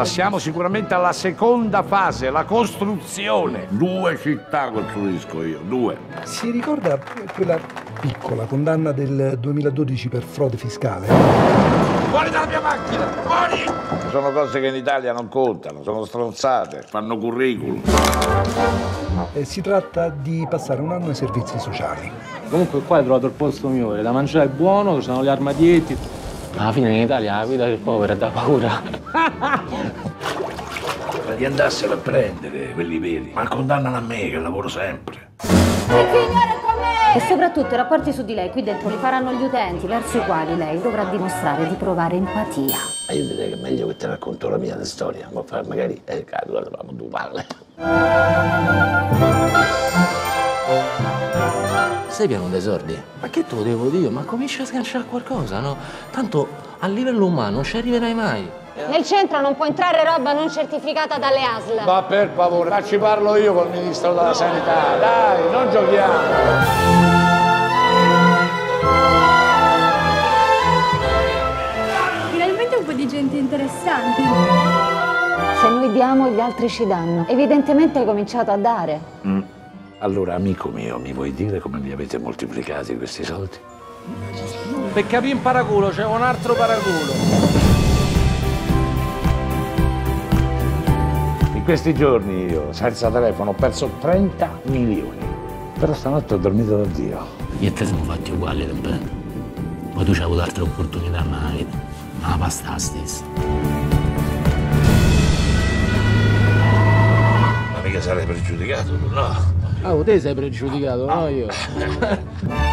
Passiamo sicuramente alla seconda fase, la costruzione. 2 città costruisco io, 2. Si ricorda quella piccola condanna del 2012 per frode fiscale? Fuori dalla mia macchina, fuori! Sono cose che in Italia non contano, sono stronzate, fanno curriculum. Si tratta di passare un anno ai servizi sociali. Comunque qua hai trovato il posto migliore, da mangiare è buono, ci sono gli armadietti. Alla fine in Italia la vita del povero è da paura. Di andarselo a prendere quelli veri, ma condannano a me che lavoro sempre. E soprattutto i rapporti su di lei qui dentro li faranno gli utenti, verso i quali lei dovrà dimostrare di provare empatia. Ma io direi che è meglio che ti racconto la mia storia, ma magari allora dobbiamo due palle. Sei pieno di soldi? Ma che te lo devo dire? Ma comincia a sganciare qualcosa, no? Tanto a livello umano non ci arriverai mai. Nel centro non può entrare roba non certificata dalle ASL. Ma per favore, ma ci parlo io col ministro della sanità, dai, non giochiamo. Finalmente un po' di gente interessante. Se noi diamo, gli altri ci danno. Evidentemente hai cominciato a dare. Allora, amico mio, mi vuoi dire come li avete moltiplicati questi soldi? Per capire un paraculo c'è un altro paraculo. In questi giorni io, senza telefono, ho perso 30 milioni. Però stanotte ho dormito da Dio. Io e te siamo fatti uguali, tempo. Poi tu c'hai avuto altre opportunità nella vita. Ma la pasta è la stessa. Ma mica sarei pregiudicato, tu no? Ah, te sei pregiudicato, no io.